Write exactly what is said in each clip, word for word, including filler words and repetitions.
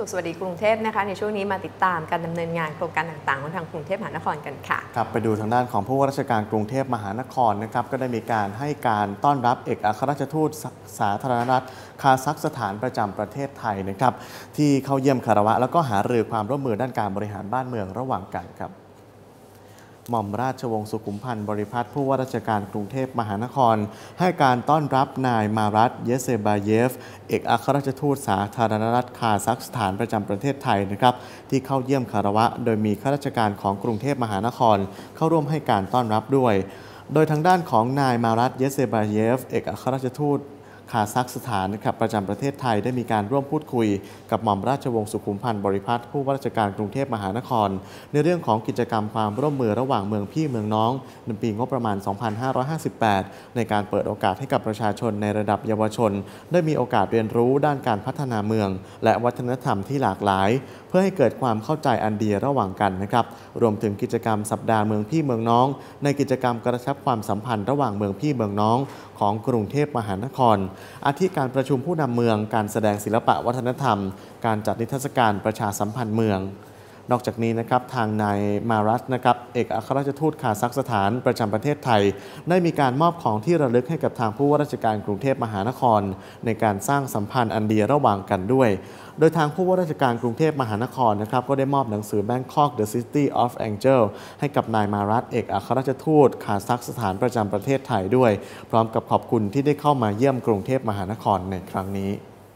ขสวัสดีกรุงเทพนะคะในช่วงนี้มาติดตามการดำเนินงานโครงการต่างๆของทางกรุงเทพมหานครกันค่ะครับไปดูทางด้านของผู้ว่าราชการกรุงเทพมหานครนะครับก็ได้มีการให้การต้อนรับเอกอัครราชทูตสาธารณรัฐคาซัคสถานประจำประเทศไทยนะครับที่เข้าเยี่ยมคารวะแล้วก็หารือความร่วมมือด้านการบริหารบ้านเมืองระหว่างกันครับหม่อมราชวงศ์สุขุมพันธ์บริพัตรผู้ว่าราชการกรุงเทพมหานครให้การต้อนรับนายมารัตเยเซบาเยฟเอกอัครราชทูตสาธารณรัฐคาซัคสถานประจำประเทศไทยนะครับที่เข้าเยี่ยมคารวะโดยมีข้าราชการของกรุงเทพมหานครเข้าร่วมให้การต้อนรับด้วยโดยทางด้านของนายมารัตเยเซบาเยฟเอกอัครราชทูตคาซัคสถานนะครับประจำประเทศไทยได้มีการร่วมพูดคุยกับหม่อมราชวงศ์สุขุมพันธ์บริพัตรผู้ว่าราชการกรุงเทพมหานครในเรื่องของกิจกรรมความร่วมมือระหว่างเมืองพี่เมืองน้องในปีงบประมาณ สองพันห้าร้อยห้าสิบแปด ในการเปิดโอกาสให้กับประชาชนในระดับเยาวชนได้มีโอกาสเรียนรู้ด้านการพัฒนาเมืองและวัฒนธรรมที่หลากหลายเพื่อให้เกิดความเข้าใจอันดีระหว่างกันนะครับรวมถึงกิจกรรมสัปดาห์เมืองพี่เมืองน้องในกิจกรรมกระชับความสัมพันธ์ระหว่างเมืองพี่เมืองน้องของกรุงเทพมหานครอาทิการประชุมผู้นำเมืองการแสดงศิลปะวัฒนธรรมการจัดนิทรรศการประชาสัมพันธ์เมืองนอกจากนี้นะครับทางนายมารัตนะครับเอกอัครราชทูตคาซัคสถานประจำประเทศไทยได้มีการมอบของที่ระลึกให้กับทางผู้ว่าราชการกรุงเทพมหานครในการสร้างสัมพันธ์อันดีระหว่างกันด้วยโดยทางผู้ว่าราชการกรุงเทพมหานครนะครับก็ได้มอบหนังสือ Bangkok The City of Angel ให้กับนายมารัตเอกอัครราชทูตคาซัคสถานประจำประเทศไทยด้วยพร้อมกับขอบคุณที่ได้เข้ามาเยี่ยมกรุงเทพมหานครในครั้งนี้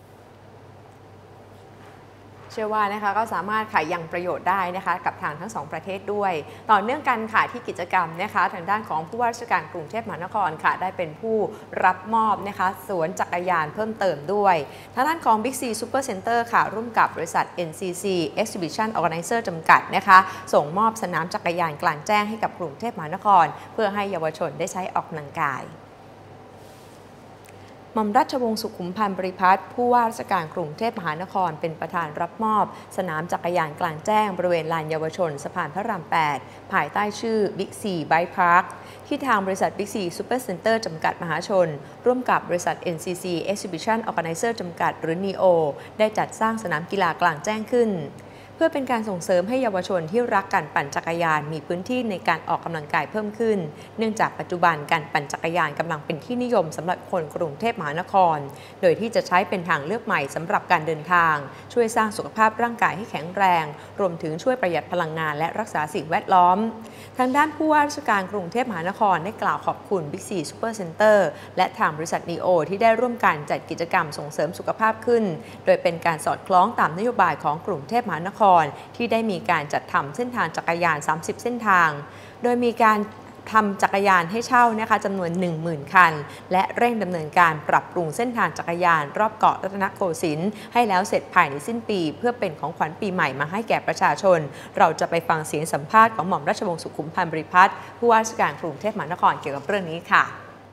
เชื่อว่านะคะก็สามารถค่ะยังประโยชน์ได้นะคะกับทางทั้งสองประเทศด้วยต่อเนื่องกันค่ะที่กิจกรรมนะคะทางด้านของผู้ว่าราชการกรุงเทพมหานครค่ะได้เป็นผู้รับมอบนะคะสวนจักรยานเพิ่มเติมด้วยทางด้านของ Big C Super Center ค่ะร่วมกับบริษัท เอ็น ซี ซี Exhibition Organizer จำกัดนะคะส่งมอบสนามจักรยานกลางแจ้งให้กับกรุงเทพมหานครเพื่อให้เยาวชนได้ใช้ออกกำลังกายหม่อมราชวงศ์สุขุมพันธ์บริพัตรผู้ว่าราชการกรุงเทพมหานครเป็นประธานรับมอบสนามจักรยานกลางแจ้งบริเวณลานเยาวชนสะพานพระราม แปด ภายใต้ชื่อ Big C Bike Park ที่ทางบริษัท Big C Super Center จำกัดมหาชนร่วมกับบริษัท เอ็น ซี ซี Exhibition Organizer จำกัดหรือ นี โอ ได้จัดสร้างสนามกีฬากลางแจ้งขึ้นเพื่อเป็นการส่งเสริมให้เยาวชนที่รักการปั่นจักรยานมีพื้นที่ในการออกกำลังกายเพิ่มขึ้นเนื่องจากปัจจุบันการปั่นจักรยานกำลังเป็นที่นิยมสำหรับคนกรุงเทพมหานครโดยที่จะใช้เป็นทางเลือกใหม่สำหรับการเดินทางช่วยสร้างสุขภาพร่างกายให้แข็งแรงรวมถึงช่วยประหยัดพลังงานและรักษาสิ่งแวดล้อมทางด้านผู้ว่าราชการกรุงเทพมหานครได้กล่าวขอบคุณ Big C Super Center และทางบริษัท นี โอ ที่ได้ร่วมกันจัดกิจกรรมส่งเสริมสุขภาพขึ้นโดยเป็นการสอดคล้องตามนโยบายของกรุงเทพมหานครที่ได้มีการจัดทำเส้นทางจักรยานสามสิบเส้นทางโดยมีการทำจักรยานให้เช่านะคะจำนวน หนึ่งหมื่น คันและเร่งดำเนินการปรับปรุงเส้นทางจักรยานรอบเกาะรัตนโกสินทร์ให้แล้วเสร็จภายในสิ้นปีเพื่อเป็นของขวัญปีใหม่มาให้แก่ประชาชนเราจะไปฟังเสียงสัมภาษณ์ของหม่อมราชวงศ์สุขุมพันธ์บริพัตรผู้ว่าราชการกรุงเทพมหานครเกี่ยวกับเรื่องนี้ค่ะ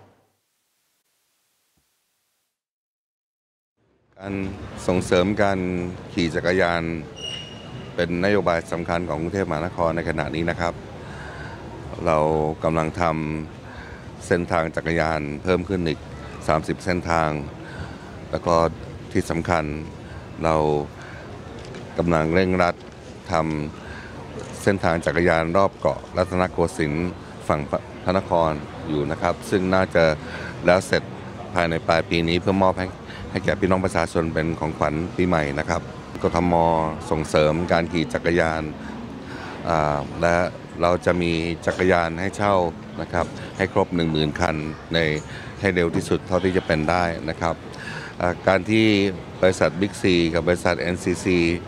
การส่งเสริมการขี่จักรยานเป็นนโยบายสำคัญของกรุงเทพมหานครในขณะนี้นะครับเรากำลังทำเส้นทางจักรยานเพิ่มขึ้นอีกสามสิบเส้นทางแล้วก็ที่สำคัญเรากำลังเร่งรัดทำเส้นทางจักรยานรอบเกาะรัตนโกสินทร์ฝั่งพระนครอยู่นะครับซึ่งน่าจะแล้วเสร็จภายในปลายปีนี้เพื่อมอบให้ให้แก่พี่น้องประชาชนเป็นของขวัญปีใหม่นะครับกทม.ส่งเสริมการขี่จักรยานและเราจะมีจักรยานให้เช่านะครับให้ครบ หนึ่งหมื่น คันในให้เร็วที่สุดเท่าที่จะเป็นได้นะครับการที่บริษัท Big C กับบริษัท เอ็น ซี ซี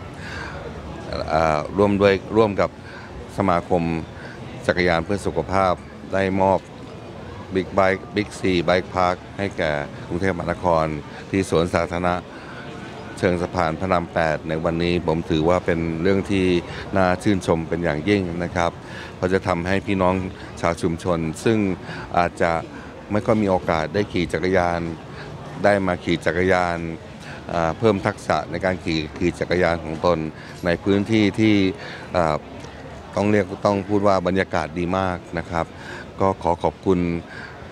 ร่วมด้วยร่วมกับสมาคมจักรยานเพื่อสุขภาพได้มอบ Big Bike Big C Bike Park ให้แก่กรุงเทพมหานครที่สวนสาธารณะเชิงสะพานพระราม แปด ในวันนี้ผมถือว่าเป็นเรื่องที่น่าชื่นชมเป็นอย่างยิ่งนะครับเพราะจะทำให้พี่น้องชาวชุมชนซึ่งอาจจะไม่ค่อยมีโอกาสได้ขี่จักรยานได้มาขี่จักรยานเพิ่มทักษะในการขี่ขี่จักรยานของตนในพื้นที่ที่ต้องเรียกต้องพูดว่าบรรยากาศดีมากนะครับก็ขอขอบคุณ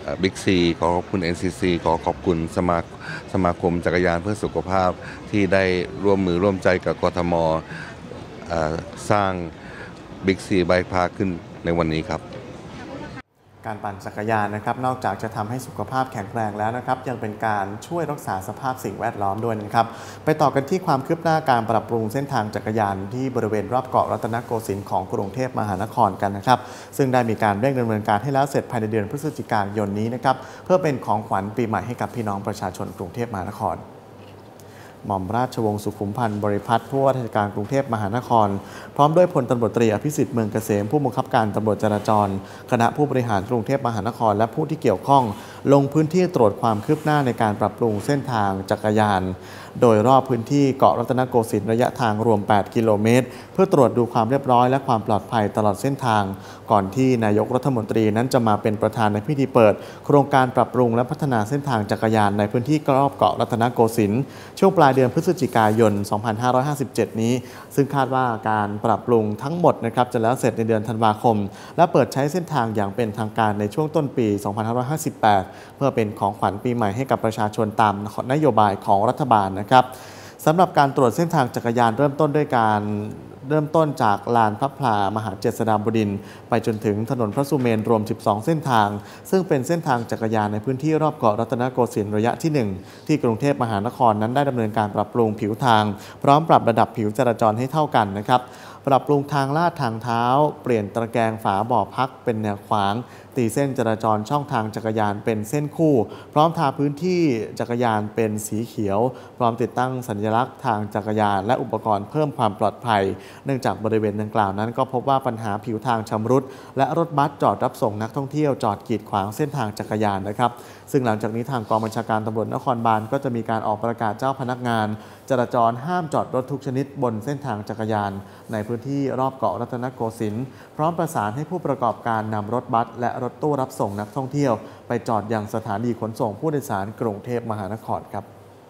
บิ๊กซีขอขอบคุณ เอ็น ซี ซี ขอขอบคุณสมาสมาคมจักรยานเพื่อสุขภาพที่ได้ร่วมมือร่วมใจกับกทมสร้างบิ๊กซีไบค์พาร์คขึ้นในวันนี้ครับการปั่นจักรยานนะครับนอกจากจะทำให้สุขภาพแข็งแรงแล้วนะครับยังเป็นการช่วยรักษาสภาพสิ่งแวดล้อมด้วยนะครับไปต่อกันที่ความคืบหน้าการปรับปรุงเส้นทางจักรยานที่บริเวณรอบเกาะรัตนโกสินทร์ของกรุงเทพมหานครกันนะครับซึ่งได้มีการเร่งดำเนินการให้แล้วเสร็จภายในเดือนพฤศจิกายนนี้นะครับเพื่อเป็นของขวัญปีใหม่ให้กับพี่น้องประชาชนกรุงเทพมหานครหม่อมราชวงศ์สุขุมพันธ์บริพัตรผู้ว่าราชการกรุงเทพมหานครพร้อมด้วยพลตำรวจตรีอภิสิทธิ์เมืองเกษมผู้บังคับการตำรวจจราจรคณะผู้บริหารกรุงเทพมหานครและผู้ที่เกี่ยวข้องลงพื้นที่ตรวจความคืบหน้าในการปรับปรุงเส้นทางจักรยานโดยรอบพื้นที่เกาะรัตนโกสินทร์ระยะทางรวมแปดกิโลเมตรเพื่อตรวจดูความเรียบร้อยและความปลอดภัยตลอดเส้นทางก่อนที่นายกรัฐมนตรีนั้นจะมาเป็นประธานในพิธีเปิดโครงการปรับปรุงและพัฒนาเส้นทางจักรยานในพื้นที่รอบเกาะรัตนโกสินทร์ช่วงปลายเดือนพฤศจิกายน สองพันห้าร้อยห้าสิบเจ็ด นี้ซึ่งคาดว่าการปรับปรุงทั้งหมดนะครับจะแล้วเสร็จในเดือนธันวาคมและเปิดใช้เส้นทางอย่างเป็นทางการในช่วงต้นปี สองพันห้าร้อยห้าสิบแปด เพื่อเป็นของขวัญปีใหม่ให้กับประชาชนตามนโยบายของรัฐบาลนะครับสำหรับการตรวจเส้นทางจักรยานเริ่มต้นด้วยการเริ่มต้นจากลานพระพลามหาเจษฎาบดินทร์ไปจนถึงถนนพระสุเมนรวมสิบสองเส้นทางซึ่งเป็นเส้นทางจักรยานในพื้นที่รอบเกาะรัตนโกสินทร์ระยะที่หนึ่งที่กรุงเทพมหานครนั้นได้ดำเนินการปรับปรุงผิวทางพร้อมปรับระดับผิวจราจรให้เท่ากันนะครับปรับปรุงทางลาดทางเท้าเปลี่ยนตะแกรงฝาบ่อพักเป็นแนวขวางตีเส้นจราจรช่องทางจักรยานเป็นเส้นคู่พร้อมทาพื้นที่จักรยานเป็นสีเขียวพร้อมติดตั้งสัญลักษณ์ทางจักรยานและอุปกรณ์เพิ่มความปลอดภัยเนื่องจากบริเวณดังกล่าวนั้นก็พบว่าปัญหาผิวทางชำรุดและรถบัสจอดรับส่งนักท่องเที่ยวจอดกีดขวางเส้นทางจักรยานนะครับซึ่งหลังจากนี้ทางกองบัญชาการตำรวจนครบาลก็จะมีการออกประกาศเจ้าพนักงานจราจรห้ามจอดรถทุกชนิดบนเส้นทางจักรยานในพื้นที่รอบเกาะรัตนโกสินทร์พร้อมประสานให้ผู้ประกอบการนำรถบัสและรถตู้รับส่งนักท่องเที่ยวไปจอดยังสถานีขนส่งผู้โดยสารกรุงเทพมหานครครับ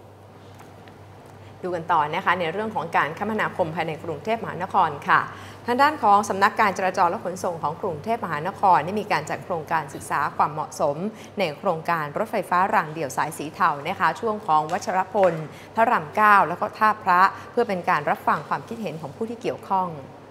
ดูกันต่อนะคะในเรื่องของการคมนาคมภายในกรุงเทพมหานครค่ะทางด้านของสำนักการจราจรและขนส่งของกรุงเทพมหานครได้มีการจัดโครงการศึกษาความเหมาะสมในโครงการรถไฟฟ้ารางเดี่ยวสายสีเทานะคะช่วงของวัชรพลพระรามเก้าแล้วก็ท่าพระเพื่อเป็นการรับฟังความคิดเห็นของผู้ที่เกี่ยวข้อง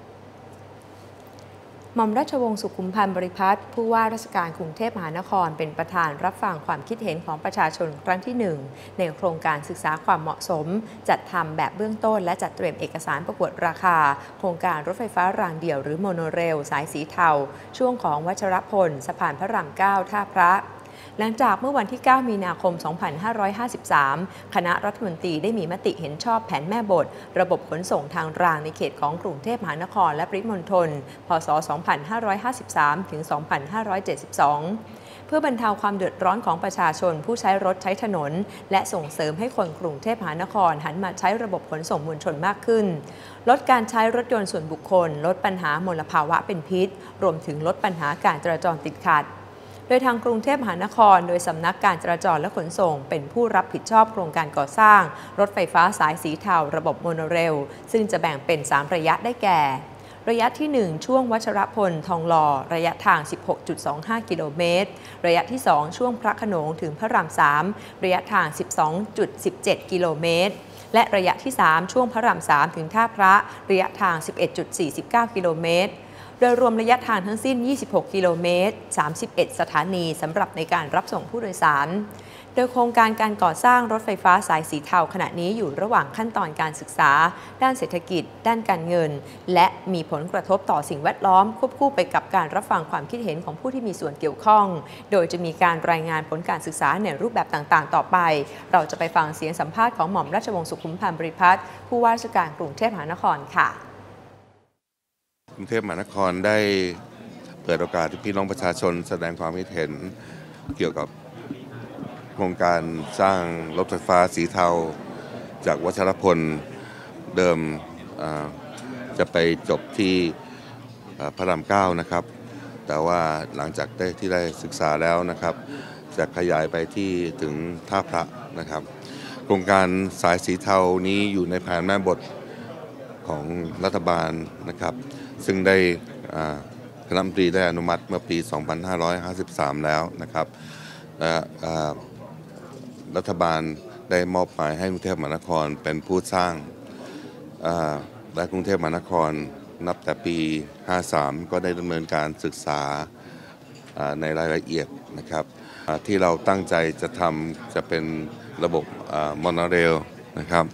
หม่อมราชวงศ์สุขุมพันธ์บริพัตรผู้ว่าราชการกรุงเทพมหานครเป็นประธานรับฟังความคิดเห็นของประชาชนครั้งที่หนึ่งในโครงการศึกษาความเหมาะสมจัดทำแบบเบื้องต้นและจัดเตรียมเอกสารประกวดราคาโครงการรถไฟฟ้ารางเดี่ยวหรือโมโนเรลสายสีเทาช่วงของวัชรพลสะพานพระรามเก้าท่าพระหลังจากเมื่อวันที่เก้ามีนาคมสองพันห้าร้อยห้าสิบสามคณะรัฐมนตรีได้มีมติเห็นชอบแผนแม่บทระบบขนส่งทางรางในเขตของกรุงเทพมหานครและปริมณฑลพ.ศ. สองพันห้าร้อยห้าสิบสาม ถึง สองพันห้าร้อยเจ็ดสิบสอง เพื่อบรรเทาความเดือดร้อนของประชาชนผู้ใช้รถใช้ถนนและส่งเสริมให้คนกรุงเทพมหานครหันมาใช้ระบบขนส่งมวลชนมากขึ้นลดการใช้รถยนต์ส่วนบุคคลลดปัญหามลภาวะเป็นพิษรวมถึงลดปัญหาการจราจรติดขัดโดยทางกรุงเทพมหานครโดยสำนักการจราจรและขนส่งเป็นผู้รับผิดชอบโครงการก่อสร้างรถไฟฟ้าสายสีเทาระบบโมโนเรลซึ่งจะแบ่งเป็นสามระยะได้แก่ระยะที่หนึ่งช่วงวัชรพลทองหล่อระยะทาง สิบหกจุดสองห้า กิโลเมตรระยะที่สองช่วงพระโขนงถึงพระรามสามระยะทาง สิบสองจุดหนึ่งเจ็ด กิโลเมตรและระยะที่สามช่วงพระรามสามถึงท่าพระระยะทาง สิบเอ็ดจุดสี่เก้า กิโลเมตรโดยรวมระยะทางทั้งสิ้นยี่สิบหกกิโลเมตรสามสิบเอ็ดสถานีสำหรับในการรับส่งผู้โดยสารโดยโครงการการก่อสร้างรถไฟฟ้าสายสีเทาขณะนี้อยู่ระหว่างขั้นตอนการศึกษาด้านเศรษฐกิจด้านการเงินและมีผลกระทบต่อสิ่งแวดล้อมควบคู่ไปกับการรับฟังความคิดเห็นของผู้ที่มีส่วนเกี่ยวข้องโดยจะมีการรายงานผลการศึกษาในรูปแบบต่างๆต่อไปเราจะไปฟังเสียงสัมภาษณ์ของหม่อมราชวงศ์สุขุมพันธ์บริพัตรผู้ว่าราชการกรุงเทพมหานครค่ะกรุงเทพมหานครได้เปิดโอกาสให้พี่น้องประชาชนแสดงความคิดเห็นเกี่ยวกับโครงการสร้างรถไฟฟ้าสีเทาจากวัชรพลเดิมจะไปจบที่พระรามเก้านะครับแต่ว่าหลังจากได้ที่ได้ศึกษาแล้วนะครับจะขยายไปที่ถึงท่าพระนะครับโครงการสายสีเทานี้อยู่ในแผนแม่บทของรัฐบาลนะครับซึ่งได้คณะรัฐมนตรีได้อนุมัติเมื่อปี สองพันห้าร้อยห้าสิบสาม แล้วนะครับและรัฐบาลได้มอบหมายให้กรุงเทพมหานครเป็นผู้สร้างและกรุงเทพมหานครนับแต่ปีห้าสามก็ได้ดำเนินการศึกษาในรายละเอียดนะครับที่เราตั้งใจจะทำจะเป็นระบบมอนอเรลนะครับ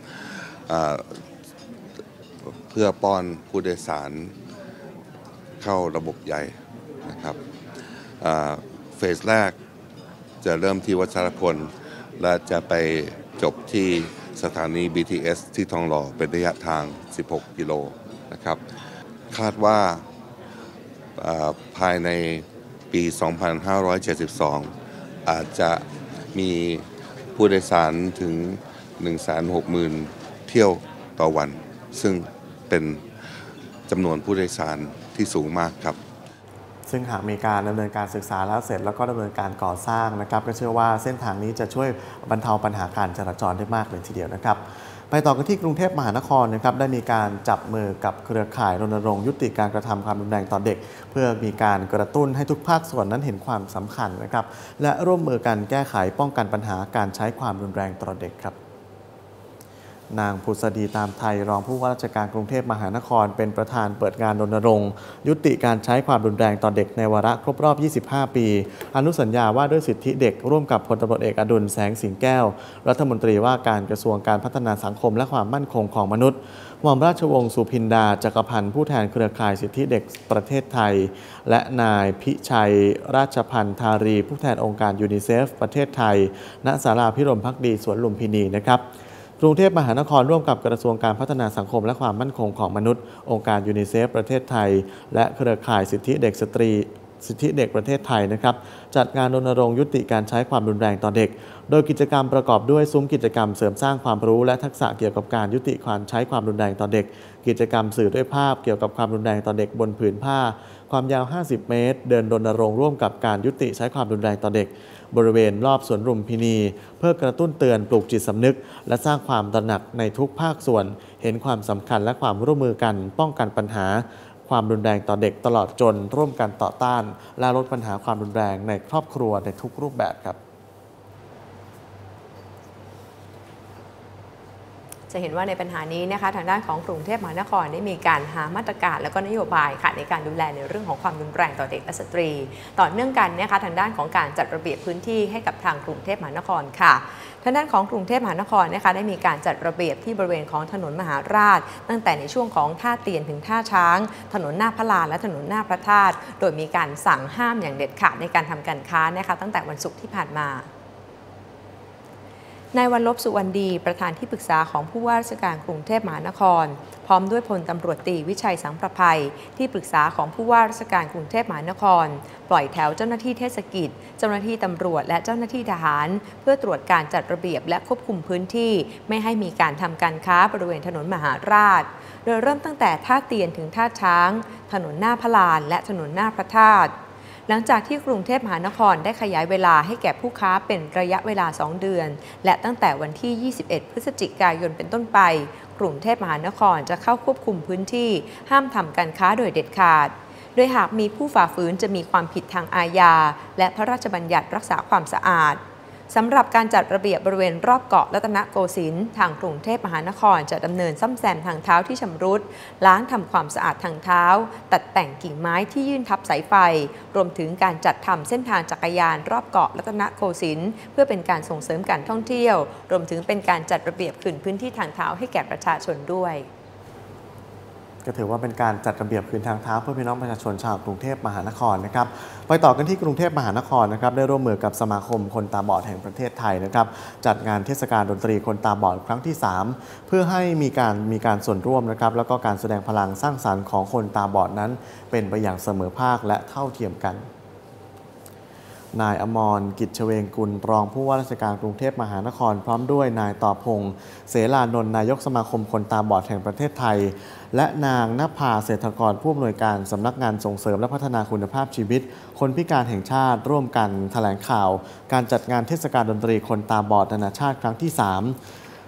เพื่อป้อนผู้โดยสารเข้าระบบใหญ่นะครับเฟสแรกจะเริ่มที่วัชรพลและจะไปจบที่สถานี บี ที เอส ที่ทองหล่อเป็นระยะทางสิบหกกิโลนะครับคาดว่าภายในปี สองพันห้าร้อยเจ็ดสิบสอง อาจจะมีผู้โดยสารถึง หนึ่งแสนหกหมื่น เที่ยวต่อวันซึ่งเป็นจำนวนผู้โดยสารที่สูงมากครับซึ่งหากมีการดำเนินการศึกษาแล้วเสร็จแล้วก็ดำเนินการก่อสร้างนะครับก็เชื่อว่าเส้นทางนี้จะช่วยบรรเทาปัญหาการจราจรได้มากเลยทีเดียวนะครับไปต่อกันที่กรุงเทพมหานครนะครับได้มีการจับมือกับเครือข่ายรณรงค์ยุติการกระทำความรุนแรงต่อเด็กเพื่อมีการกระตุ้นให้ทุกภาคส่วนนั้นเห็นความสำคัญนะครับและร่วมมือกันแก้ไขป้องกันปัญหาการใช้ความรุนแรงต่อเด็กครับนางผุษดีตามไทยรองผู้ว่าราชการกรุงเทพมหานครเป็นประธานเปิดงานรณรงค์ยุติการใช้ความรุนแรงต่อเด็กในวาระครบรอบยี่สิบห้าปีอนุสัญญาว่าด้วยสิทธิเด็กร่วมกับพลตำรวจเอกอดุลแสงสิงแก้วรัฐมนตรีว่าการกระทรวงการพัฒนาสังคมและความมั่นคงของมนุษย์หม่อมราชวงศ์สุพินดาจักรพันธ์ผู้แทนเครือข่ายสิทธิเด็กประเทศไทยและนายพิชัยราชพันธ์ธารีผู้แทนองค์การยูนิเซฟประเทศไทยณศาลาพิรมภักดีสวนลุมพินีนะครับกรุงเทพมหานครร่วมกับกระทรวงการพัฒนาสังคมและความมั่นคงของมนุษย์องค์การยูนิเซฟประเทศไทยและเครือข่ายสิทธิเด็กสตรีสิทธิเด็กประเทศไทยนะครับจัดงานรณรงค์ยุติการใช้ความรุนแรงต่อเด็กโดยกิจกรรมประกอบด้วยซุ้มกิจกรรมเสริมสร้างความรู้และทักษะเกี่ยวกับการยุติการใช้ความรุนแรงต่อเด็กกิจกรรมสื่อด้วยภาพเกี่ยวกับความรุนแรงต่อเด็กบนผืนผ้าความยาวห้าสิบเมตรเดินรณรงค์ร่วมกับการยุติใช้ความรุนแรงต่อเด็กบริเวณรอบสวนลุมพินีเพื่อกระตุ้นเตือนปลูกจิตสำนึกและสร้างความตระหนักในทุกภาคส่วนเห็นความสำคัญและความร่วมมือกันป้องกันปัญหาความรุนแรงต่อเด็กตลอดจนร่วมกันต่อต้านและลดปัญหาความรุนแรงในครอบครัวในทุกรูปแบบครับจะเห็นว่าในปัญหานี้นะคะทางด้านของกรุงเทพมหานครได้มีการหามาตรการและก็นโยบายค่ะในการดูแลในเรื่องของความรุนแรงต่อเด็กและสตรีต่อเนื่องกันนะคะทางด้านของการจัดระเบียบพื้นที่ให้กับทางกรุงเทพมหานครค่ะทางด้านของกรุงเทพมหานครนะคะได้มีการจัดระเบียบที่บริเวณของถนนมหาราชตั้งแต่ในช่วงของท่าเตียนถึงท่าช้างถนนหน้าพระลานและถนนหน้าพระธาตุโดยมีการสั่งห้ามอย่างเด็ดขาดในการทำการค้านะคะตั้งแต่วันศุกร์ที่ผ่านมานายวันลบสุวรรณดีประธานที่ปรึกษาของผู้ว่าราชการกรุงเทพมหานครพร้อมด้วยพลตำรวจตรีวิชัยสังประภัยที่ปรึกษาของผู้ว่าราชการกรุงเทพมหานครปล่อยแถวเจ้าหน้าที่เทศกิจเจ้าหน้าที่ตำรวจและเจ้าหน้าที่ทหารเพื่อตรวจการจัดระเบียบและควบคุมพื้นที่ไม่ให้มีการทำการค้าบริเวณถนนมหาราชโดยเริ่มตั้งแต่ท่าเตียนถึงท่าช้างถนนหน้าพระลานและถนนหน้าพระธาตุหลังจากที่กรุงเทพมหานครได้ขยายเวลาให้แก่ผู้ค้าเป็นระยะเวลาสองเดือนและตั้งแต่วันที่ยี่สิบเอ็ดพฤศจิกายนเป็นต้นไปกรุงเทพมหานครจะเข้าควบคุมพื้นที่ห้ามทำการค้าโดยเด็ดขาดโดยหากมีผู้ฝ่าฝืนจะมีความผิดทางอาญาและพระราชบัญญัติรักษาความสะอาดสำหรับการจัดระเบียบบริเวณรอบเกาะรัตนโกสินทร์ทางกรุงเทพมหานครจะดำเนินซ่อมแซมทางเท้าที่ชำรุดล้างทำความสะอาดทางเท้าตัดแต่งกิ่งไม้ที่ยื่นทับสายไฟรวมถึงการจัดทำเส้นทางจักรยานรอบเกาะรัตนโกสินทร์เพื่อเป็นการส่งเสริมการท่องเที่ยวรวมถึงเป็นการจัดระเบียบคืนพื้นที่ทางเท้าให้แก่ประชาชนด้วยก็ถือว่าเป็นการจัดระเบียบคืนทางเท้าเพื่อพี่น้องประชาชนชาวกรุงเทพมหานครนะครับไปต่อกันที่กรุงเทพมหานครนะครับได้ร่วมมือกับสมาคมคนตาบอดแห่งประเทศไทยนะครับจัดงานเทศกาลดนตรีคนตาบอดครั้งที่สามเพื่อให้มีการมีการส่วนร่วมนะครับแล้วก็การแสดงพลังสร้างสรรค์ของคนตาบอดนั้นเป็นไปอย่างเสมอภาคและเท่าเทียมกันนายอมรกิจเฉวงกุลรองผู้ว่าราชการกรุงเทพมหานครพร้อมด้วยนายต่อพงษ์เสรานนท์นายกสมาคมคนตาบอดแห่งประเทศไทยและนางณภาเศรษฐกรผู้อำนวยการสำนักงานส่งเสริมและพัฒนาคุณภาพชีวิตคนพิการแห่งชาติร่วมกันแถลงข่าวการจัดงานเทศกาลดนตรีคนตาบอดนานาชาติครั้งที่สาม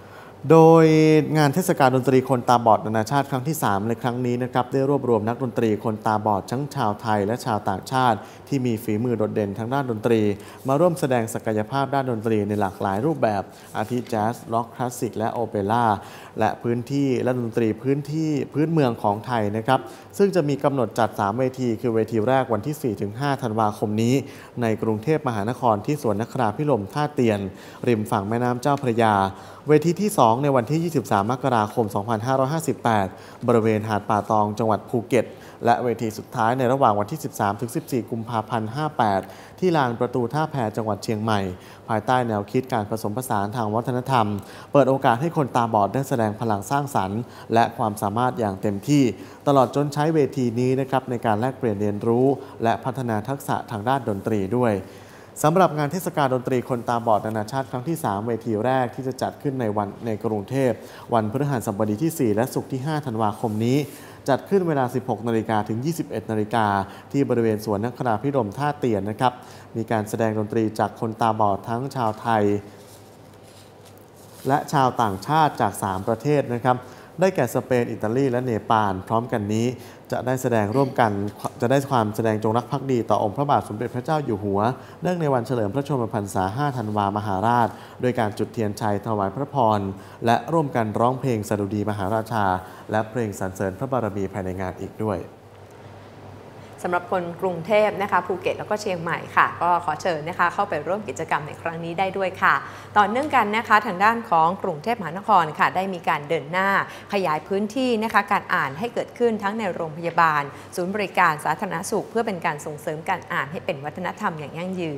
โดยงานเทศกาลดนตรีคนตาบอดนานาชาติครั้งที่สามในครั้งนี้นะครับได้รวบรวมนักดนตรีคนตาบอดทั้งชาวไทยและชาวต่างชาติที่มีฝีมือโดดเด่นทางด้านดนตรีมาร่วมแสดงศักยภาพด้านดนตรีในหลากหลายรูปแบบอาทิแจ๊สร็อกคลาสสิกและโอเปร่าและพื้นที่และดนตรีพื้นที่พื้นเมืองของไทยนะครับซึ่งจะมีกำหนดจัดสามเวทีคือเวทีแรกวันที่ สี่ถึงห้า ธันวาคมนี้ในกรุงเทพมหานครที่สวนนคราภิรมย์ท่าเตียนริมฝั่งแม่น้ำเจ้าพระยาเวทีที่สองในวันที่ ยี่สิบสาม มกราคม สองพันห้าร้อยห้าสิบแปด บริเวณหาดป่าตองจังหวัดภูเก็ตและเวทีสุดท้ายในระหว่างวันที่ สิบสามถึงสิบสี่ กุมภาพันธ์ ห้าสิบแปด ที่ลานประตูท่าแพจังหวัดเชียงใหม่ภายใต้แนวคิดการผสมผสานทางวัฒนธรรมเปิดโอกาสให้คนตาบอดได้แสดงพลังสร้างสรรค์และความสามารถอย่างเต็มที่ตลอดจนใช้เวทีนี้นะครับในการแลกเปลี่ยนเรียนรู้และพัฒนาทักษะทางด้านดนตรีด้วยสำหรับงานเทศกาลดนตรีคนตาบอดนานาชาติครั้งที่สามเวทีแรกที่จะจัดขึ้นในวันในกรุงเทพวันพฤหัสบดีที่สี่และศุกร์ที่ห้าธันวาคมนี้จัดขึ้นเวลา สิบหกนาฬิกา ถึง ยี่สิบเอ็ดนาฬิกาที่บริเวณสวนนคราภิรมย์ท่าเตียนนะครับมีการแสดงดนตรีจากคนตาบอดทั้งชาวไทยและชาวต่างชาติจากสามประเทศนะครับได้แก่สเปนอิตาลีและเนปาลพร้อมกันนี้จะได้แสดงร่วมกันจะได้ความแสดงจงรักภักดีต่อองค์พระบาทสมเด็จพระเจ้าอยู่หัวเนื่องในวันเฉลิมพระชนมพรรษาห้าธันวามหาราชโดยการจุดเทียนชัยถวายพระพรและร่วมกันร้องเพลงสดุดีมหาราชาและเพลงสรรเสริญพระบารมีภายในงานอีกด้วยสำหรับคนกรุงเทพนะคะภูเก็ตแล้วก็เชียงใหม่ค่ะก็ขอเชิญนะคะเข้าไปร่วมกิจกรรมในครั้งนี้ได้ด้วยค่ะต่อเนื่องกันนะคะทางด้านของกรุงเทพมหานครค่ะได้มีการเดินหน้าขยายพื้นที่นะคะการอ่านให้เกิดขึ้นทั้งในโรงพยาบาลศูนย์บริการสาธารณสุขเพื่อเป็นการส่งเสริมการอ่านให้เป็นวัฒนธรรมอย่างยั่งยืน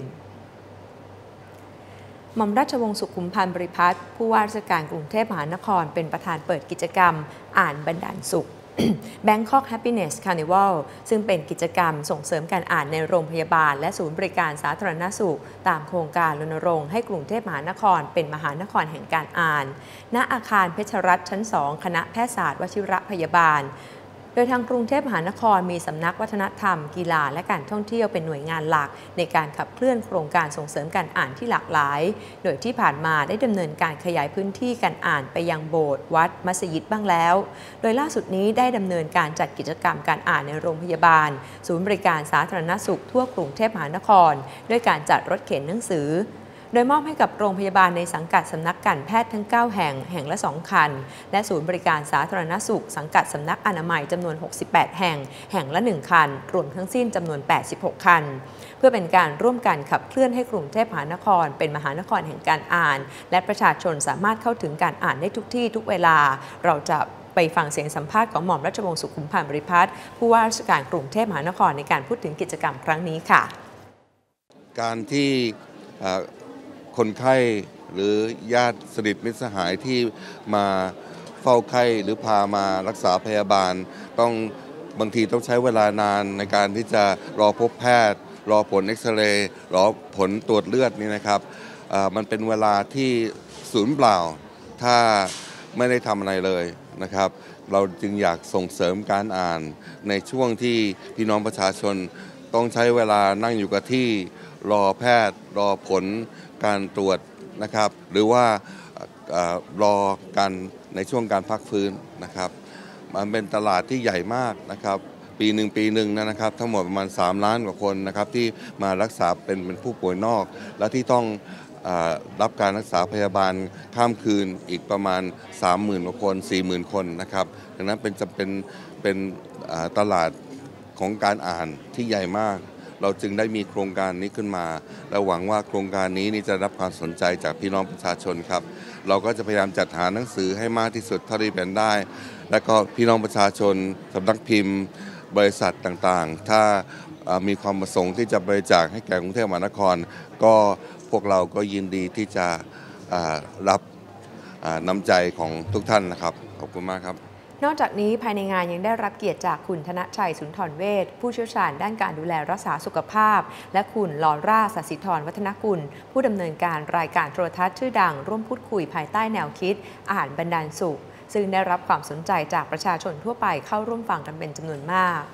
หม่อมราชวงศ์สุขุมพันธ์บริพัตรผู้ว่าราชการกรุงเทพมหานครเป็นประธานเปิดกิจกรรมอ่านบันดาลสุขBangkok Happiness Carnival ซึ่งเป็นกิจกรรมส่งเสริมการอ่านในโรงพยาบาลและศูนย์บริการสาธารณสุขตามโครงการรณรงค์ให้กรุงเทพมหานครเป็นมหานครแห่งการอ่านณอาคารเพชรรัตน์ชั้นสองคณะแพทยศาสตร์วชิรพยาบาลโดยทางกรุงเทพมหานครมีสำนักวัฒนธรรมกีฬาและการท่องเที่ยวเป็นหน่วยงานหลักในการขับเคลื่อนโครงการส่งเสริมการอ่านที่หลากหลายโดยที่ผ่านมาได้ดำเนินการขยายพื้นที่การอ่านไปยังโบสถ์วัดมัสยิดบ้างแล้วโดยล่าสุดนี้ได้ดำเนินการจัดกิจกรรมการอ่านในโรงพยาบาลศูนย์บริการสาธารณสุขทั่วกรุงเทพมหานครด้วยการจัดรถเข็นหนังสือโดยมอบให้กับโรงพยาบาลในสังกัดสำนักการแพทย์ทั้งเก้าแห่งแห่งละสองคันและศูนย์บริการสาธารณสุขสังกัดสำนักอนามัยจำนวนหกสิบแปดแห่งแห่งละหนึ่งคันรวมทั้งสิ้นจำนวนแปดสิบหกคันเพื่อเป็นการร่วมกันขับเคลื่อนให้กรุงเทพมหานครเป็นมหานครแห่งการอ่านและประชาชนสามารถเข้าถึงการอ่านได้ทุกที่ทุกเวลาเราจะไปฟังเสียงสัมภาษณ์ของหม่อมราชวงศ์สุขุมพันธ์บริพัตรผู้ว่าราชการกรุงเทพมหานครในการพูดถึงกิจกรรมครั้งนี้ค่ะการที่คนไข้หรือญาติสนิทมิตรสหายที่มาเฝ้าไข้หรือพามารักษาพยาบาลต้องบางทีต้องใช้เวลานานในการที่จะรอพบแพทย์รอผลเอ็กซเรย์รอผลตรวจเลือดนี่นะครับมันเป็นเวลาที่สูญเปล่าถ้าไม่ได้ทำอะไรเลยนะครับเราจึงอยากส่งเสริมการอ่านในช่วงที่พี่น้องประชาชนต้องใช้เวลานั่งอยู่กับที่รอแพทย์รอผลการตรวจนะครับหรือว่ารอการในช่วงการพักฟื้นนะครับมันเป็นตลาดที่ใหญ่มากนะครับปีหนึ่งปีหนึ่งนะครับทั้งหมดประมาณสามล้านกว่าคนนะครับที่มารักษาเป็นเป็นผู้ป่วยนอกและที่ต้องรับการรักษาพยาบาลข้ามคืนอีกประมาณ สามหมื่น กว่าคน สี่หมื่น คนนะครับดังนั้นเป็นจะเป็นเป็นตลาดของการอ่านที่ใหญ่มากเราจึงได้มีโครงการนี้ขึ้นมาและหวังว่าโครงการนี้นี่จะรับความสนใจจากพี่น้องประชาชนครับเราก็จะพยายามจัดหาหนังสือให้มากที่สุดเท่าที่เป็นได้และก็พี่น้องประชาชนสำนักพิมพ์บริษัทต่างๆถ้ามีความประสงค์ที่จะบริจาคให้แก่กรุงเทพมหานครก็พวกเราก็ยินดีที่จะรับน้ำใจของทุกท่านนะครับขอบคุณมากครับนอกจากนี้ภายในงานยังได้รับเกียรติจากคุณธนชัยสุนทรเวชผู้เชี่ยวชาญด้านการดูแลรักษาสุขภาพและคุณลอร่าศศิธรวัฒนกุลผู้ดำเนินการรายการโทรทัศน์ชื่อดังร่วมพูดคุยภายใต้แนวคิดอ่านบันดาลสุขซึ่งได้รับความสนใจจากประชาชนทั่วไปเข้าร่วมฟังกันเป็นจำนวนมาก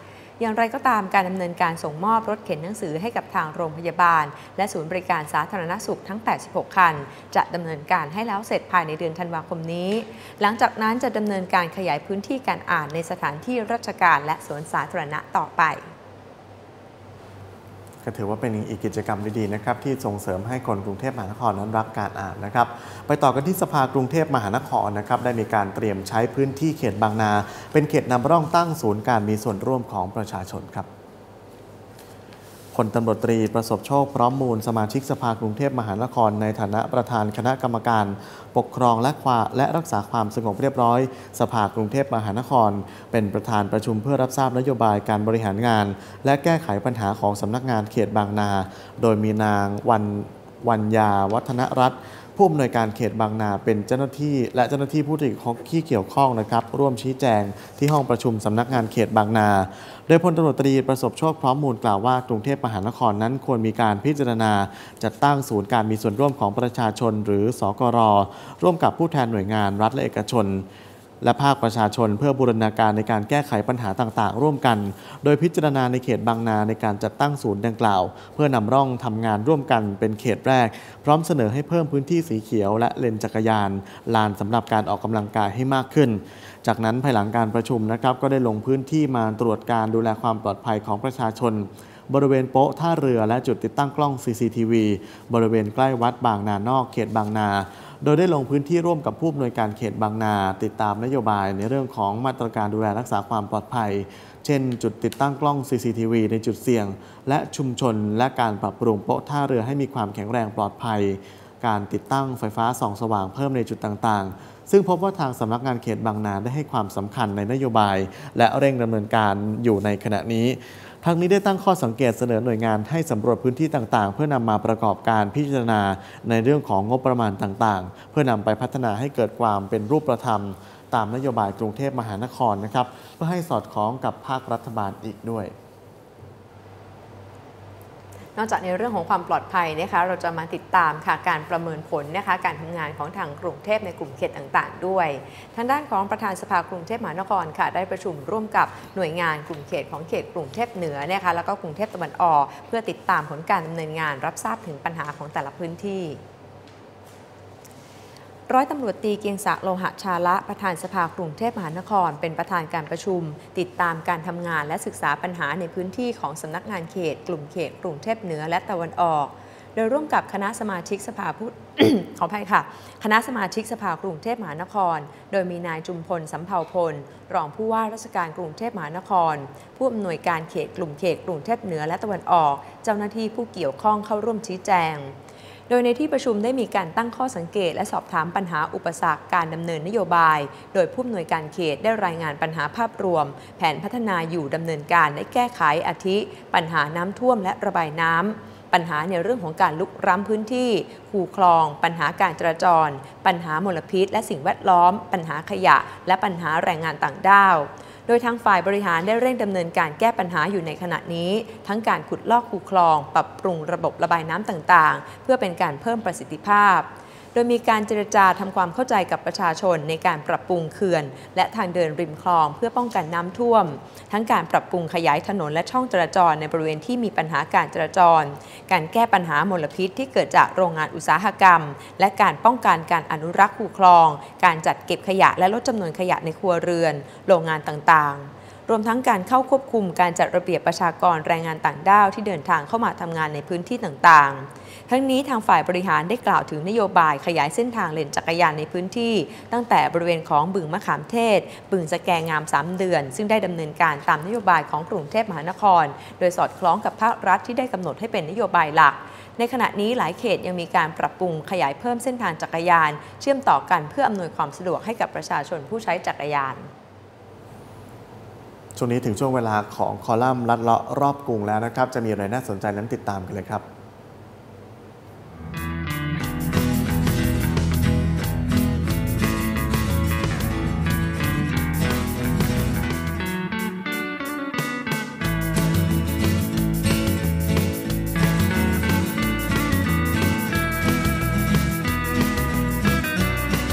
อย่างไรก็ตามการดำเนินการส่งมอบรถเข็นหนังสือให้กับทางโรงพยาบาลและศูนย์บริการสาธารณสุขทั้งแปดสิบหกคันจะดำเนินการให้แล้วเสร็จภายในเดือนธันวาคมนี้หลังจากนั้นจะดำเนินการขยายพื้นที่การอ่านในสถานที่ราชการและสวนสาธารณะต่อไปก็ถือว่าเป็นอีกกิจกรรมดีๆนะครับที่ส่งเสริมให้คนกรุงเทพมหานครนั้นรักการอ่านนะครับไปต่อกันที่สภากรุงเทพมหานครนะครับได้มีการเตรียมใช้พื้นที่เขตบางนาเป็นเขตนำร่องตั้งศูนย์การมีส่วนร่วมของประชาชนครับพลตำรวจตรีประสบโชคพร้อมมูลสมาชิกสภากรุงเทพมหานครในฐานะประธานคณะกรรมการปกครองและความและรักษาความสงบเรียบร้อยสภากรุงเทพมหานครเป็นประธานประชุมเพื่อรับทราบนโยบายการบริหารงานและแก้ไขปัญหาของสำนักงานเขตบางนาโดยมีนางวันวัญญาวัฒนรัตน์ผู้อำนวยการเขตบางนาเป็นเจ้าหน้าที่และเจ้าหน้าที่ผู้ที่เกี่ยวข้องนะครับร่วมชี้แจงที่ห้องประชุมสำนักงานเขตบางนาโดยพลตำรวจตรีประสบโชคพร้อมมูลกล่าวว่ากรุงเทพมหานครนั้นควรมีการพิจารณาจัดตั้งศูนย์การมีส่วนร่วมของประชาชนหรือสกรร่วมกับผู้แทนหน่วยงานรัฐและเอกชนและภาคประชาชนเพื่อบูรณาการในการแก้ไขปัญหาต่างๆร่วมกันโดยพิจารณาในเขตบางนาในการจัดตั้งศูนย์ดังกล่าวเพื่อนำร่องทำงานร่วมกันเป็นเขตแรกพร้อมเสนอให้เพิ่มพื้นที่สีเขียวและเลนจักรยานลานสำหรับการออกกำลังกายให้มากขึ้นจากนั้นภายหลังการประชุมนะครับก็ได้ลงพื้นที่มาตรวจการดูแลความปลอดภัยของประชาชนบริเวณโป๊ะท่าเรือและจุดติดตั้งกล้อง ซี ซี ที วี บริเวณใกล้วัดบางนานอกเขตบางนาโดยได้ลงพื้นที่ร่วมกับผู้อำนวยการเขตบางนาติดตามนโยบายในเรื่องของมาตรการดูแลรักษาความปลอดภัยเช่นจุดติดตั้งกล้อง ซี ซี ที วี ในจุดเสี่ยงและชุมชนและการปรับปรุงโป๊ะท่าเรือให้มีความแข็งแรงปลอดภัยการติดตั้งไฟฟ้าส่องสว่างเพิ่มในจุดต่างๆซึ่งพบว่าทางสำนักงานเขตบางนาได้ให้ความสำคัญในนโยบายและเร่งดำเนินการอยู่ในขณะนี้ทั้งนี้ได้ตั้งข้อสังเกตเสนอหน่วยงานให้สำรวจพื้นที่ต่างๆเพื่อนำมาประกอบการพิจารณาในเรื่องของงบประมาณต่างๆเพื่อนำไปพัฒนาให้เกิดความเป็นรูปธรรมตามนโยบายกรุงเทพมหานครนะครับเพื่อให้สอดคล้องกับภาครัฐบาลอีกด้วยนอกจากในเรื่องของความปลอดภัยนะคะเราจะมาติดตามค่ะการประเมินผลนะคะการทำงานของทางกรุงเทพในกลุ่มเขตต่างๆด้วยทางด้านของประธานสภากรุงเทพมหานครค่ะได้ประชุมร่วมกับหน่วยงานกลุ่มเขตของเขตกรุงเทพเหนือนะคะแล้วก็กรุงเทพตะวันออกเพื่อติดตามผลการดำเนินงานรับทราบถึงปัญหาของแต่ละพื้นที่ร้อยตำรวจตีเกียงศักดิ์โลหะชาละประธานสภากรุงเทพมหานครเป็นประธานการประชุมติดตามการทำงานและศึกษาปัญหาในพื้นที่ของสำนักงานเขตกลุ่มเขตกรุงเทพเหนือและตะวันออกโดยร่วมกับคณะสมาชิกสภาผู้ ขออภัยค่ะคณะสมาชิกสภากรุงเทพมหานครโดยมีนายจุมพลสำเภาพลรองผู้ว่าราชการกรุงเทพมหานครผู้อำนวยการเขตกลุ่มเขตกรุงเทพเหนือและตะวันออกเจ้าหน้าที่ผู้เกี่ยวข้องเข้าร่วมชี้แจงโดยในที่ประชุมได้มีการตั้งข้อสังเกตและสอบถามปัญหาอุปสรรคการดำเนินนโยบายโดยผู้อำนวยการเขตได้รายงานปัญหาภาพรวมแผนพัฒนาอยู่ดำเนินการและแก้ไขอาทิปัญหาน้ำท่วมและระบายน้ำปัญหาในเรื่องของการลุกล้ำพื้นที่คูคลองปัญหาการจราจรปัญหามลพิษและสิ่งแวดล้อมปัญหาขยะและปัญหาแรงงานต่างด้าวโดยทางฝ่ายบริหารได้เร่งดำเนินการแก้ปัญหาอยู่ในขณะนี้ทั้งการขุดลอกคูคลองปรับปรุงระบบระบายน้ำต่างๆเพื่อเป็นการเพิ่มประสิทธิภาพโดยมีการเจรจาทำความเข้าใจกับประชาชนในการปรับปรุงเขื่อนและทางเดินริมคลองเพื่อป้องกันน้ำท่วมทั้งการปรับปรุงขยายถนนและช่องจราจรในบริเวณที่มีปัญหาการจราจรการแก้ปัญหามลพิษที่เกิดจากโรงงานอุตสาหกรรมและการป้องกันการอนุรักษ์คูคลองการจัดเก็บขยะและลดจำนวนขยะในครัวเรือนโรงงานต่างๆรวมทั้งการเข้าควบคุมการจัดระเบียบประชากรแรงงานต่างด้าวที่เดินทางเข้ามาทำงานในพื้นที่ต่างๆทั้งนี้ทางฝ่ายบริหารได้กล่าวถึงนโยบายขยายเส้นทางเลนจักรยานในพื้นที่ตั้งแต่บริเวณของบึงมะขามเทศบึงสแกงามสามเดือนซึ่งได้ดำเนินการตามนโยบายของกรุงเทพมหานครโดยสอดคล้องกับภาครัฐที่ได้กำหนดให้เป็นนโยบายหลักในขณะนี้หลายเขตยังมีการปรับปรุงขยายเพิ่มเส้นทางจักรยานเชื่อมต่อกันเพื่ออำนวยความสะดวกให้กับประชาชนผู้ใช้จักรยานช่วงนี้ถึงช่วงเวลาของคอลัมน์ลัดเลาะรอบกรุงแล้วนะครับจะมีอะไรน่าสนใจนั้นติดตามกันเลยครับ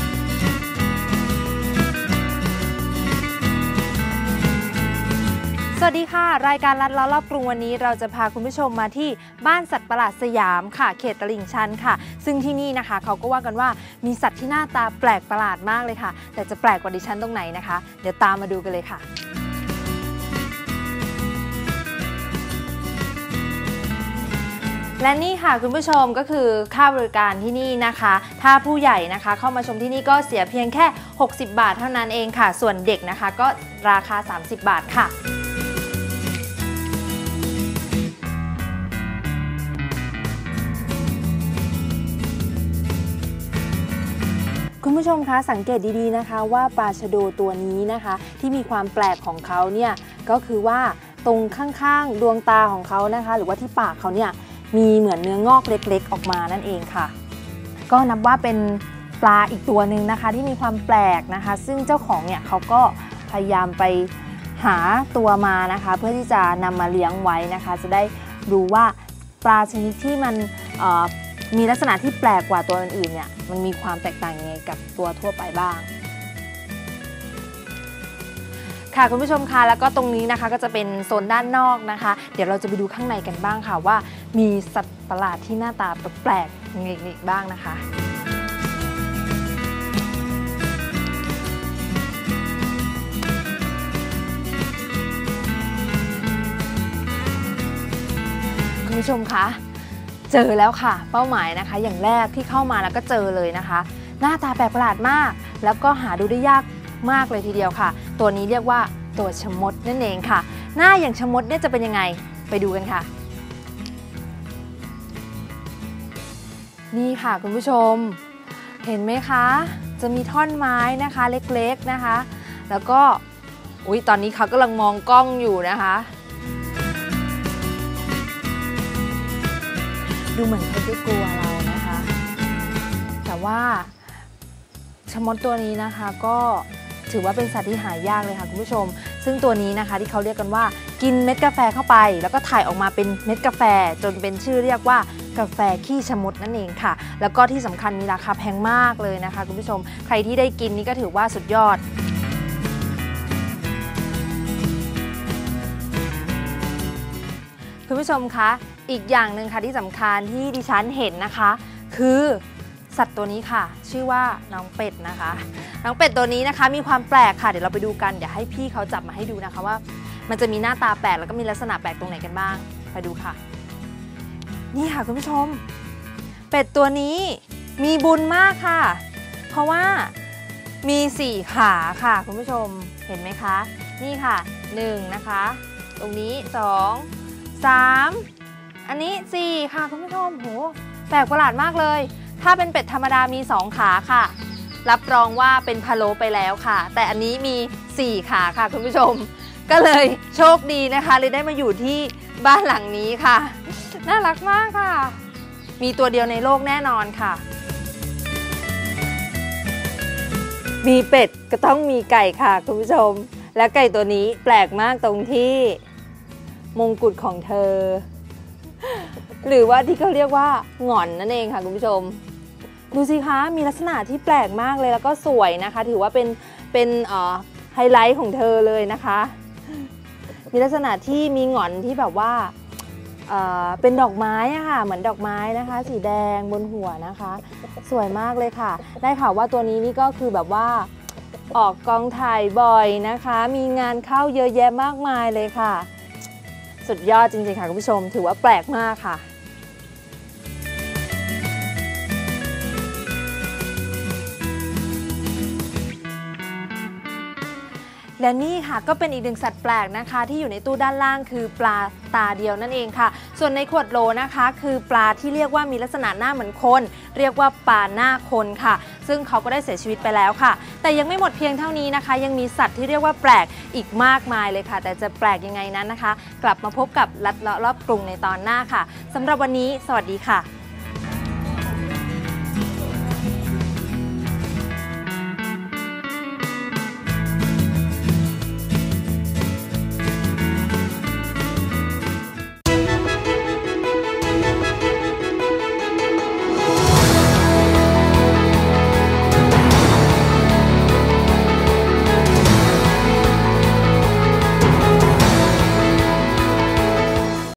สสวัสดีค่ะรายการลัดเลาะรอบกรุงวันนี้เราจะพาคุณผู้ชมมาที่บ้านสัตว์ประหลาดสยามค่ะเขตตลิ่งชันค่ะซึ่งที่นี่นะคะเขาก็ว่ากันว่ามีสัตว์ที่หน้าตาแปลกประหลาดมากเลยค่ะแต่จะแปลกกว่าดิฉันตรงไหนนะคะเดี๋ยวตามมาดูกันเลยค่ะและนี่ค่ะคุณผู้ชมก็คือค่าบริการที่นี่นะคะถ้าผู้ใหญ่นะคะเข้ามาชมที่นี่ก็เสียเพียงแค่หกสิบบาทเท่านั้นเองค่ะส่วนเด็กนะคะก็ราคาสามสิบบาทค่ะคุณผู้ชมคะสังเกตดีๆนะคะว่าปลาชะโดตัวนี้นะคะที่มีความแปลกของเขาเนี่ยก็คือว่าตรงข้างๆดวงตาของเขานะคะหรือว่าที่ปากเขาเนี่ยมีเหมือนเนื้องอกเล็กๆออกมานั่นเองค่ะก็นับว่าเป็นปลาอีกตัวหนึ่งนะคะที่มีความแปลกนะคะซึ่งเจ้าของเนี่ยเขาก็พยายามไปหาตัวมานะคะเพื่อที่จะนำมาเลี้ยงไว้นะคะจะได้รู้ว่าปลาชนิดที่มันมีลักษณะที่แปลกกว่าตัวอื่นๆเนี่ยมันมีความแตกต่างยังไงกับตัวทั่วไปบ้างค่ะคุณผู้ชมคะแล้วก็ตรงนี้นะคะก็จะเป็นโซนด้านนอกนะคะเดี๋ยวเราจะไปดูข้างในกันบ้างค่ะว่ามีสัตว์ประหลาดที่หน้าตาแปลกๆยังไงบ้างนะคะคุณผู้ชมคะเจอแล้วค่ะเป้าหมายนะคะอย่างแรกที่เข้ามาแล้วก็เจอเลยนะคะหน้าตาแปลกประหลาดมากแล้วก็หาดูได้ยากมากเลยทีเดียวค่ะตัวนี้เรียกว่าตัวชะมดนั่นเองค่ะหน้าอย่างชะมดเนี่ยจะเป็นยังไงไปดูกันค่ะนี่ค่ะคุณผู้ชมเห็นไหมคะจะมีท่อนไม้นะคะเล็กๆนะคะแล้วก็อุ๊ยตอนนี้เขากำลังมองกล้องอยู่นะคะดูเหมือนเขาจะกลัวเรานะคะแต่ว่าชะมดตัวนี้นะคะก็ถือว่าเป็นสัตว์ที่หายากเลยค่ะคุณผู้ชมซึ่งตัวนี้นะคะที่เขาเรียกกันว่ากินเม็ดกาแฟเข้าไปแล้วก็ถ่ายออกมาเป็นเม็ดกาแฟจนเป็นชื่อเรียกว่ากาแฟขี้ชะมดนั่นเองค่ะแล้วก็ที่สำคัญมีราคาแพงมากเลยนะคะคุณผู้ชมใครที่ได้กินนี่ก็ถือว่าสุดยอดคุณผู้ชมคะอีกอย่างหนึ่งค่ะที่สำคัญที่ดิฉันเห็นนะคะคือสัตว์ตัวนี้ค่ะชื่อว่าน้องเป็ดนะคะน้องเป็ดตัวนี้นะคะมีความแปลกค่ะเดี๋ยวเราไปดูกันเดี๋ยวให้พี่เขาจับมาให้ดูนะคะว่ามันจะมีหน้าตาแปลกแล้วก็มีลักษณะแปลกตรงไหนกันบ้างไปดูค่ะนี่ค่ะคุณผู้ชมเป็ดตัวนี้มีบุญมากค่ะเพราะว่ามีสี่ขาค่ะคุณผู้ชมเห็นไหมคะนี่ค่ะหนึ่งนะคะตรงนี้สองสามอันนี้สี่ค่ะคุณผู้ชมโหแปลกประหลาดมากเลยถ้าเป็นเป็ดธรรมดามีสองขาค่ะรับรองว่าเป็นพะโล้ไปแล้วค่ะแต่อันนี้มีสี่ขาค่ะคุณผู้ชมก็เลยโชคดีนะคะเลยได้มาอยู่ที่บ้านหลังนี้ค่ะน่ารักมากค่ะมีตัวเดียวในโลกแน่นอนค่ะมีเป็ดก็ต้องมีไก่ค่ะคุณผู้ชมและไก่ตัวนี้แปลกมากตรงที่มงกุฎของเธอหรือว่าที่เขาเรียกว่าหงอนนั่นเองค่ะคุณผู้ชมดูสิคะมีลักษณะที่แปลกมากเลยแล้วก็สวยนะคะถือว่าเป็นเป็นเอ่อไฮไลท์ของเธอเลยนะคะมีลักษณะที่มีหงอนที่แบบว่าเอ่อเป็นดอกไม้อะค่ะเหมือนดอกไม้นะคะสีแดงบนหัวนะคะสวยมากเลยค่ะได้ข่าวว่าตัวนี้นี่ก็คือแบบว่าออกกองถ่ายบ่อยนะคะมีงานเข้าเยอะแยะมากมายเลยค่ะสุดยอดจริงๆค่ะคุณผู้ชมถือว่าแปลกมากค่ะและนี่ค่ะก็เป็นอีกหนึ่งสัตว์แปลกนะคะที่อยู่ในตู้ด้านล่างคือปลาตาเดียวนั่นเองค่ะส่วนในขวดโหลนะคะคือปลาที่เรียกว่ามีลักษณะหน้าเหมือนคนเรียกว่าปลาหน้าคนค่ะซึ่งเขาก็ได้เสียชีวิตไปแล้วค่ะแต่ยังไม่หมดเพียงเท่านี้นะคะยังมีสัตว์ที่เรียกว่าแปลกอีกมากมายเลยค่ะแต่จะแปลกยังไงนั้นนะคะกลับมาพบกับลัดเลาะรอบกรุงในตอนหน้าค่ะสำหรับวันนี้สวัสดีค่ะ